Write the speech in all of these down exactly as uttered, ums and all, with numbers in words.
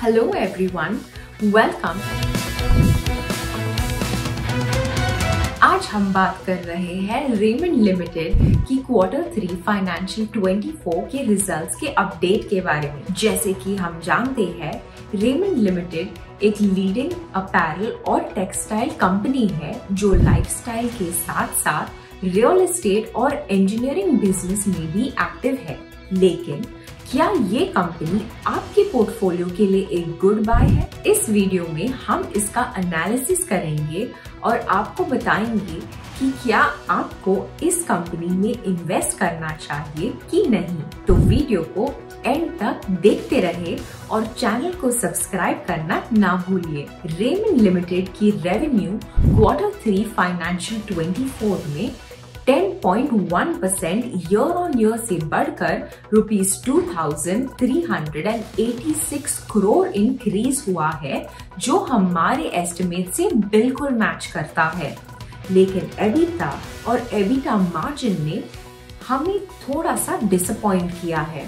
Hello everyone, welcome. आज हम बात कर रहे हैं रेमंड लिमिटेड की quarter three financial twenty four के रिजल्ट्स के अपडेट के बारे में। जैसे कि हम जानते हैं, रेमंड लिमिटेड एक लीडिंग अपैरल और टेक्सटाइल कंपनी है जो लाइफस्टाइल के साथ साथ रियल एस्टेट और इंजीनियरिंग बिजनेस में भी एक्टिव है। लेकिन क्या ये कंपनी आपके पोर्टफोलियो के लिए एक गुड बाय है? इस वीडियो में हम इसका एनालिसिस करेंगे और आपको बताएंगे कि क्या आपको इस कंपनी में इन्वेस्ट करना चाहिए कि नहीं। तो वीडियो को एंड तक देखते रहे और चैनल को सब्सक्राइब करना ना भूलिए। रेमंड लिमिटेड की revenue quarter three financial twenty four में ten point one percent year on year से बढ़कर rupees two thousand three hundred eighty six crore increase हुआ है, जो हमारे एस्टिमेट से बिल्कुल मैच करता है। लेकिन एबिटा और एबिटा मार्जिन ने हमें थोड़ा सा डिसअपॉइंट किया है।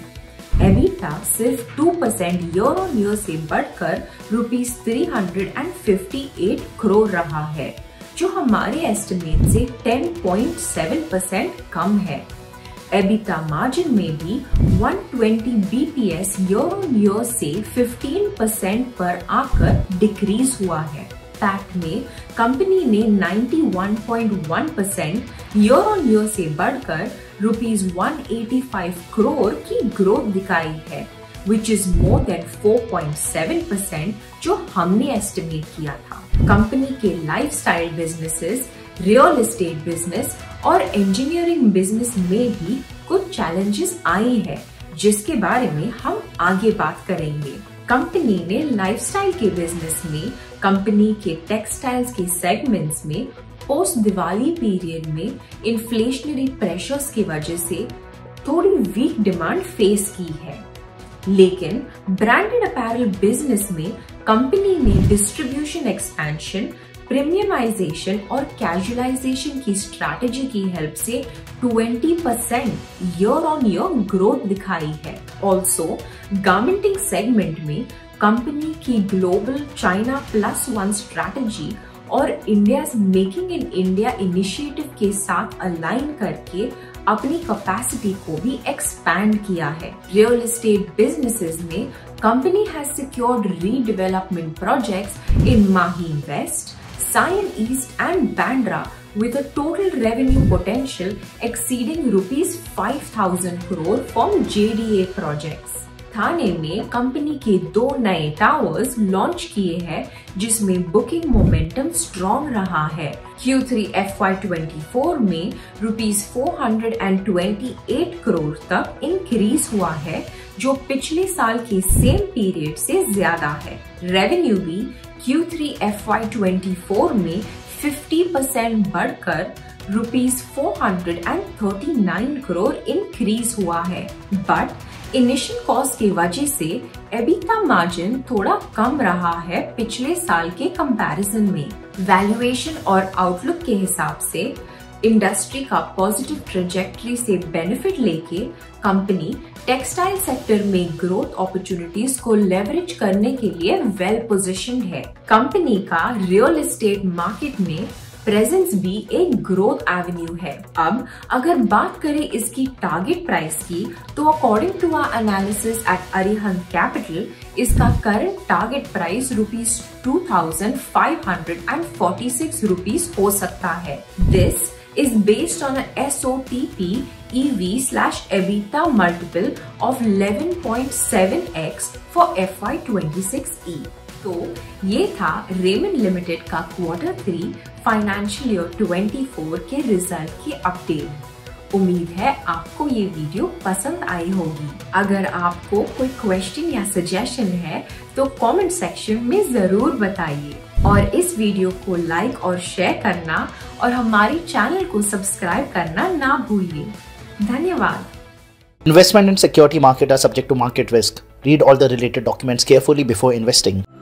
एबिटा सिर्फ two percent year on year से बढ़कर rupees three hundred fifty eight crore रहा है, जो हमारे एस्टिमेट से टेन पॉइंट सेवन परसेंट कम है। एबिटा मार्जिन में भी one twenty bps year on year से फिफ्टीन परसेंट पर आकर डिक्रीज हुआ है। पैट में कंपनी ने ninety one point one percent year on year से बढ़कर rupees one eighty five crore की ग्रोथ दिखाई है, which is more than four point seven percent जो हमने एस्टिमेट किया था। कंपनी के lifestyle businesses, real estate business और इंजीनियरिंग बिजनेस में भी कुछ चैलेंजेस आए हैं, जिसके बारे में हम आगे बात करेंगे। कंपनी ने लाइफस्टाइल के बिजनेस में कंपनी के टेक्सटाइल्स के सेगमेंट्स में पोस्ट दिवाली पीरियड में इन्फ्लेशनरी प्रेशर्स की वजह से थोड़ी वीक डिमांड फेस की है। लेकिन ब्रांडेड अपैरल बिजनेस में कंपनी ने डिस्ट्रीब्यूशन एक्सपेंशन, प्रीमियमाइजेशन और कैजुअलाइजेशन की स्ट्रैटेजी की हेल्प से twenty percent year on year growth दिखाई है। ऑल्सो गारमेंटिंग सेगमेंट में कंपनी की global China plus one strategy और India making in India initiative के साथ अलाइन करके अपनी कैपेसिटी को भी एक्सपैंड किया है। रियल एस्टेट बिजनेसेस में company has secured redevelopment projects in Mahim west, Sion east and Bandra with a total revenue potential exceeding rupees five thousand crore from J D A projects. Thane में कंपनी के दो नए टावर्स लॉन्च किए हैं, जिसमें बुकिंग मोमेंटम स्ट्रॉन्ग रहा है। Q three F Y twenty four में rupees four hundred twenty eight crore तक इंक्रीज हुआ है, जो पिछले साल के सेम पीरियड से ज्यादा है। रेवेन्यू भी Q three F Y twenty four में फिफ्टी परसेंट बढ़कर rupees four hundred thirty nine crore increase हुआ है। बट इनिशियल कॉस्ट की वजह से एबिटा मार्जिन थोड़ा कम रहा है पिछले साल के कंपैरिजन में। वैल्यूएशन और आउटलुक के हिसाब से इंडस्ट्री का पॉजिटिव ट्रेजेक्टरी से बेनिफिट लेके कंपनी टेक्सटाइल सेक्टर में ग्रोथ अपॉर्चुनिटीज को लेवरेज करने के लिए वेल पोजीशन्ड है। कंपनी का रियल एस्टेट मार्केट में प्रेजेंस भी एक ग्रोथ एवेन्यू है। अब अगर बात करें इसकी टारगेट प्राइस की, तो according to our analysis at Arihant capital, इसका current target price rupees two thousand five hundred forty six rupees हो सकता है। This is based on a S O T P E V slash EBITDA multiple of eleven point seven x for F Y twenty six E. तो ये था Raymond limited का quarter three financial year twenty four के result की update. उम्मीद है आपको ये वीडियो पसंद आई होगी। अगर आपको कोई क्वेश्चन या सजेशन है तो कमेंट सेक्शन में जरूर बताइए और इस वीडियो को लाइक और शेयर करना और हमारे चैनल को सब्सक्राइब करना ना भूलिए। धन्यवाद। Investment and security market are subject to market risk. Read all the related documents carefully before investing.